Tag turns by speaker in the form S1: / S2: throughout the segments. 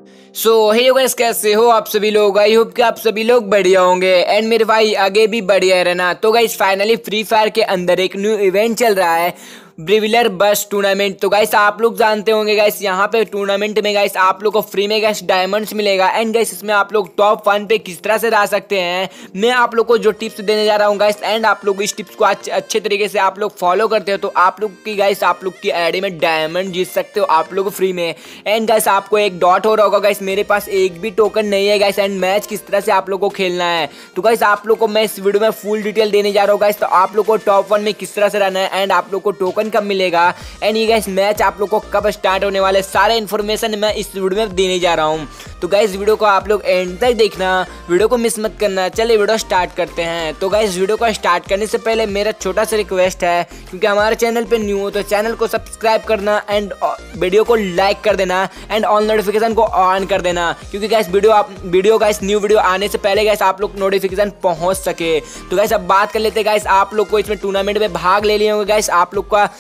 S1: सो hey guys, कैसे हो आप सभी लोग। आई होप कि आप सभी लोग बढ़िया होंगे एंड मेरे भाई आगे भी बढ़िया रहना। तो गाइस फाइनली फ्री फायर के अंदर एक न्यू इवेंट चल रहा है, ब्रिविलर बस टूर्नामेंट। तो गाइस आप लोग जानते होंगे गाइस, यहाँ पे टूर्नामेंट में गाइस आप लोग को फ्री में गाइस डायमंड्स मिलेगा एंड गाइस इसमें आप लोग टॉप 1 पे किस तरह से रह सकते हैं, मैं आप लोग को जो टिप्स देने जा रहा हूँ गाइस। एंड आप लोग इस टिप्स को अच्छे तरीके से आप लोग फॉलो करते हो तो आप लोग की गाइस आप लोग की आईडी में डायमंड जीत सकते हो आप लोग फ्री में। एंड गाइस आपको एक डॉट हो रहा होगा गाइस, मेरे पास एक भी टोकन नहीं है गाइस। एंड मैच किस तरह से आप लोग को खेलना है तो गाइस आप लोग को मैं इस वीडियो में फुल डिटेल देने जा रहा हूँ गाइस। तो आप लोग को टॉप 1 में किस तरह से रहना है एंड आप लोग को टोकन कब मिलेगा एंड ये गाइस मैच आप लोग को कब स्टार्ट होने वाले, सारे इन्फॉर्मेशन मैं इस वीडियो में देने जा रहा हूँ। तो गाइस वीडियो को आप लोग एंड तक देखना, वीडियो को मिस मत करना। चलिए वीडियो स्टार्ट करते हैं। तो गाइस वीडियो को स्टार्ट करने से पहले मेरा छोटा सा रिक्वेस्ट है, क्योंकि हमारे चैनल पे न्यू हो तो चैनल को सब्सक्राइब करना एंड वीडियो को लाइक कर देना एंड ऑल नोटिफिकेशन को ऑन कर देना, क्योंकि guys video guys new video आने से पहले गाइस आप लोग नोटिफिकेशन पहुंच सके। तो गाइस अब बात कर लेते हैं गाइस, आप लोग को इसमें टूर्नामेंट में भाग ले लिए होंगे गाइस। आप लोग का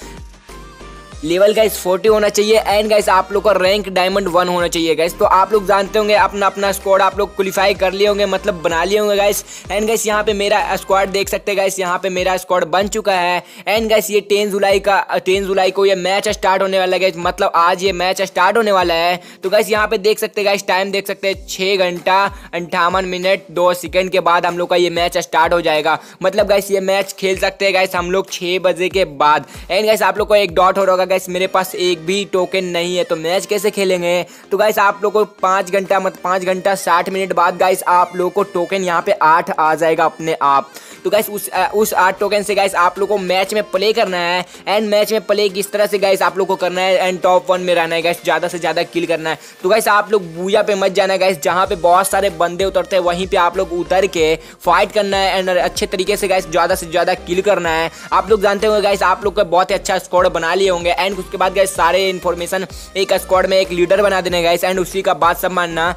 S1: लेवल गाइस 40 होना चाहिए एंड गाइस आप लोग का रैंक डायमंड 1 होना चाहिए गाइस। तो आप लोग जानते होंगे अपना अपना स्क्वाड आप लोग क्वालिफाई कर लिए होंगे, मतलब बना लिए होंगे गाइस। एंड गाइस यहाँ पे मेरा स्क्वाड देख सकते हैं गाइस, यहाँ पे मेरा स्क्वाड बन चुका है। एंड गाइस ये 10 जुलाई को ये मैच स्टार्ट होने वाला है गाइस, मतलब आज ये मैच स्टार्ट होने वाला है। तो गाइस यहाँ पे देख सकते हैं गाइस, टाइम देख सकते हैं 6 घंटा 58 मिनट 2 सेकंड के बाद हम लोग का ये मैच स्टार्ट हो जाएगा। मतलब गाइस ये मैच खेल सकते हैं गाइस हम लोग 6 बजे के बाद। एंड गाइस आप लोग को एक डॉट हो रहा होगा गाइस, मेरे पास एक भी टोकन नहीं है तो मैच कैसे खेलेंगे। तो गाइस आप लोग को 5 घंटा 60 मिनट बाद गाइस आप लोग को टोकन यहाँ पे 8 आ जाएगा अपने आप। तो गाइस उस 8 टोकन से गाइस आप लोग को मैच में प्ले करना है एंड मैच में प्ले किस तरह से गाइस आप लोग को करना है एंड टॉप 1 में रहना है गाइस, ज्यादा से ज्यादा किल करना है। तो गाइस आप लोग बूया पे मत जाना गाइस, जहाँ पे बहुत सारे बंदे उतरते हैं वहीं पे आप लोग उतर के फाइट करना है एंड अच्छे तरीके से गाइस ज्यादा से ज्यादा किल करना है। आप लोग जानते होंगे गाइस आप लोग का बहुत ही अच्छा स्क्वाड बना लिए होंगे एंड उसके बाद गाइस सारे इन्फॉर्मेशन एक स्क्वाड में एक लीडर बना देने गाइस एंड उसी का बात सब मानना।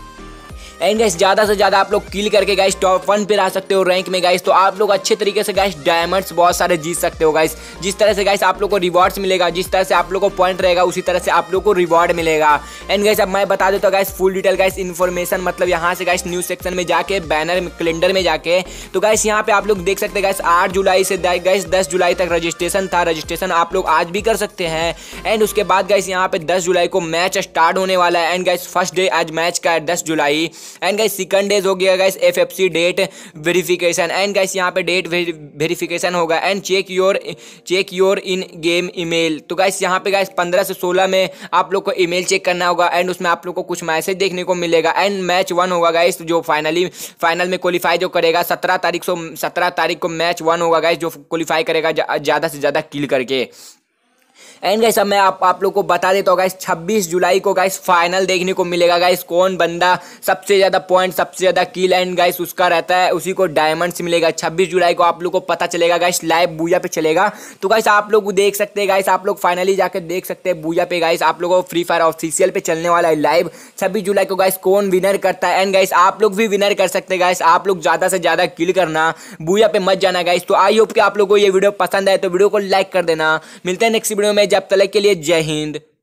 S1: एंड गाइस ज्यादा से ज्यादा आप लोग किल करके गाइस टॉप 1 पे रह सकते हो रैंक में गाइस। तो आप लोग अच्छे तरीके से गाइस डायमंड्स बहुत सारे जीत सकते हो गाइस। जिस तरह से गाइस आप लोग को रिवॉर्ड्स मिलेगा, जिस तरह से आप लोग को पॉइंट रहेगा उसी तरह से आप लोग को रिवॉर्ड मिलेगा। एंड गाइस अब मैं बता देता हूँ guys full detail guys information, मतलब यहाँ से गाइस न्यूज सेक्शन में जाके बैनर कैलेंडर में जाके तो गाइस यहाँ पे आप लोग देख सकते हैं गाइस 8 जुलाई से गाइस 10 जुलाई तक रजिस्ट्रेशन था। रजिस्ट्रेशन आप लोग आज भी कर सकते हैं एंड उसके बाद गाइस यहाँ पे 10 जुलाई को मैच स्टार्ट होने वाला है। एंड गाइस फर्स्ट डे आज मैच का है 10 जुलाई एंड गाइस सेकंड डेज हो गया guys FFC date verification. And guys यहाँ पे डेट वेरिफिकेशन होगा and check your in game email. तो गाइस यहाँ पे गाइस 15 से 16 में आप लोग को ईमेल चेक करना होगा एंड उसमें आप लोग को कुछ मैसेज देखने को मिलेगा। एंड मैच 1 होगा गाइस, जो फाइनल में क्वालिफाई जो करेगा 17 तारीख को मैच 1 होगा गाइस, जो क्वालिफाई करेगा ज्यादा से ज्यादा किल करके। एंड गाइस अब मैं आप लोग को बता देता हूँ गाइस 26 जुलाई को गाइस फाइनल देखने को मिलेगा गाइस, कौन बंदा सबसे ज्यादा पॉइंट सबसे ज्यादा किल एंड गाइस उसका रहता है उसी को डायमंड्स मिलेगा। 26 जुलाई को आप लोग को पता चलेगा गाइस, लाइव बूया पे चलेगा। तो गाइस आप लोग देख सकते हैं गाइस, आप लोग फाइनली जाकर देख सकते हैं बूया पे गाइस, आप लोगों को फ्री फायर ऑफिशियल पे चलने वाला है लाइव 26 जुलाई को गाइस, कौन विनर करता है। एंड गाइस आप लोग भी विनर कर सकते हैं गाइस, आप लोग ज्यादा से ज्यादा किल करना, बूया पे मत जाना गाइस। तो आई होप कि आप लोगों को ये वीडियो पसंद आए तो वीडियो को लाइक कर देना। मिलते हैं नेक्स्ट वीडियो में, जब तक के लिए जय हिंद।